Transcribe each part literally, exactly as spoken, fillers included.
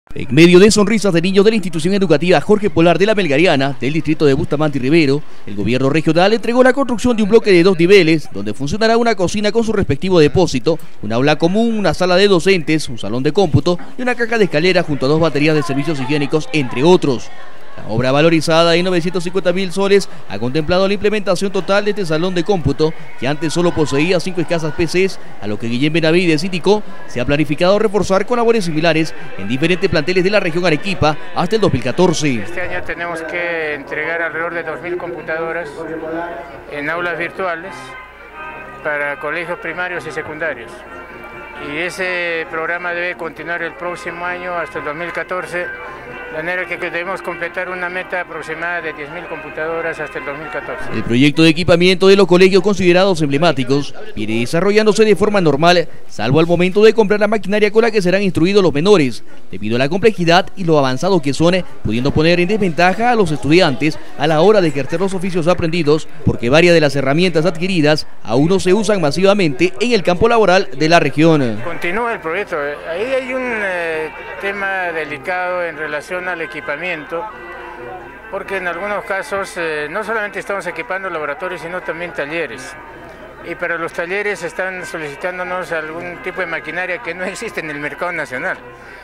En medio de sonrisas de niños de la institución educativa Jorge Polar de la Melgariana, del distrito de Bustamante y Rivero, el gobierno regional entregó la construcción de un bloque de dos niveles, donde funcionará una cocina con su respectivo depósito, un aula común, una sala de docentes, un salón de cómputo y una caja de escalera junto a dos baterías de servicios higiénicos, entre otros. La obra, valorizada en novecientos cincuenta mil soles, ha contemplado la implementación total de este salón de cómputo, que antes solo poseía cinco escasas P Cs, a lo que Guillén Benavides indicó se ha planificado reforzar con labores similares en diferentes planteles de la región Arequipa hasta el dos mil catorce. Este año tenemos que entregar alrededor de dos mil computadoras en aulas virtuales para colegios primarios y secundarios. Y ese programa debe continuar el próximo año hasta el dos mil catorce, de manera que debemos completar una meta aproximada de diez mil computadoras hasta el dos mil catorce. El proyecto de equipamiento de los colegios considerados emblemáticos viene desarrollándose de forma normal, salvo al momento de comprar la maquinaria con la que serán instruidos los menores, debido a la complejidad y lo avanzado que son, pudiendo poner en desventaja a los estudiantes a la hora de ejercer los oficios aprendidos, porque varias de las herramientas adquiridas aún no se usan masivamente en el campo laboral de la región. Continúa el proyecto. Ahí hay un eh, tema delicado en relación al equipamiento, porque en algunos casos eh, no solamente estamos equipando laboratorios, sino también talleres. Y para los talleres están solicitándonos algún tipo de maquinaria que no existe en el mercado nacional.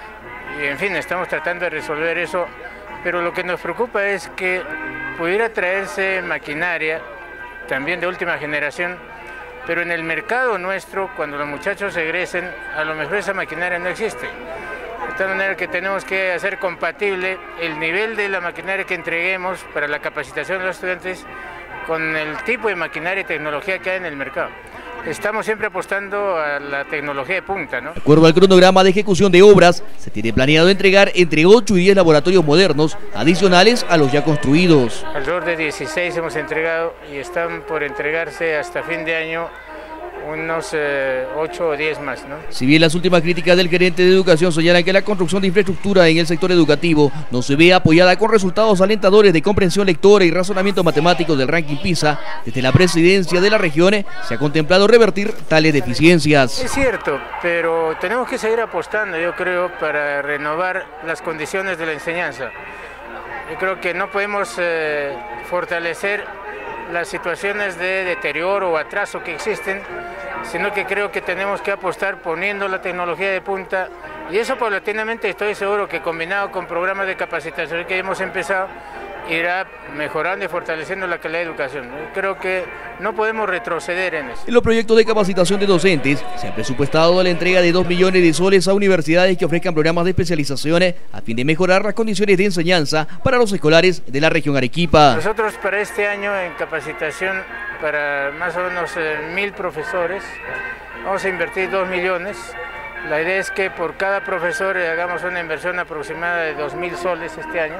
Y en fin, estamos tratando de resolver eso, pero lo que nos preocupa es que pudiera traerse maquinaria, también de última generación, pero en el mercado nuestro, cuando los muchachos egresen, a lo mejor esa maquinaria no existe. De tal manera que tenemos que hacer compatible el nivel de la maquinaria que entreguemos para la capacitación de los estudiantes con el tipo de maquinaria y tecnología que hay en el mercado. Estamos siempre apostando a la tecnología de punta, ¿no? De acuerdo al cronograma de ejecución de obras, se tiene planeado entregar entre ocho y diez laboratorios modernos adicionales a los ya construidos. Alrededor de dieciséis hemos entregado y están por entregarse hasta fin de año unos eh, ocho o diez más, ¿no? Si bien las últimas críticas del gerente de educación señalan que la construcción de infraestructura en el sector educativo no se ve apoyada con resultados alentadores de comprensión lectora y razonamiento matemático del ranking PISA, desde la presidencia de la región se ha contemplado revertir tales deficiencias. Es cierto, pero tenemos que seguir apostando, yo creo, para renovar las condiciones de la enseñanza. Yo creo que no podemos eh, fortalecer las situaciones de deterioro o atraso que existen, sino que creo que tenemos que apostar poniendo la tecnología de punta, y eso paulatinamente estoy seguro que combinado con programas de capacitación que hemos empezado, irá mejorando y fortaleciendo la calidad de educación. Creo que no podemos retroceder en eso. En los proyectos de capacitación de docentes se ha presupuestado la entrega de dos millones de soles a universidades que ofrezcan programas de especializaciones a fin de mejorar las condiciones de enseñanza para los escolares de la región Arequipa. Nosotros para este año en capacitación para más o menos eh, mil profesores vamos a invertir dos millones. La idea es que por cada profesor eh, hagamos una inversión aproximada de dos mil soles este año.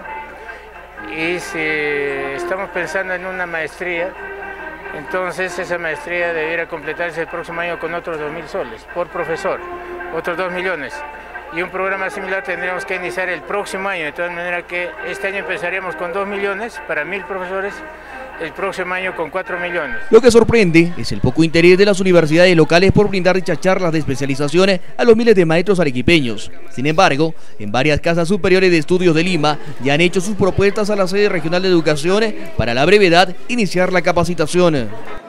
Y si estamos pensando en una maestría, entonces esa maestría debiera completarse el próximo año con otros dos mil soles por profesor, otros dos millones. Y un programa similar tendríamos que iniciar el próximo año, de tal manera que este año empezaríamos con dos millones para mil profesores, el próximo año con cuatro millones. Lo que sorprende es el poco interés de las universidades locales por brindar dichas charlas de especializaciones a los miles de maestros arequipeños. Sin embargo, en varias casas superiores de estudios de Lima ya han hecho sus propuestas a la sede regional de educación para a la brevedad iniciar la capacitación.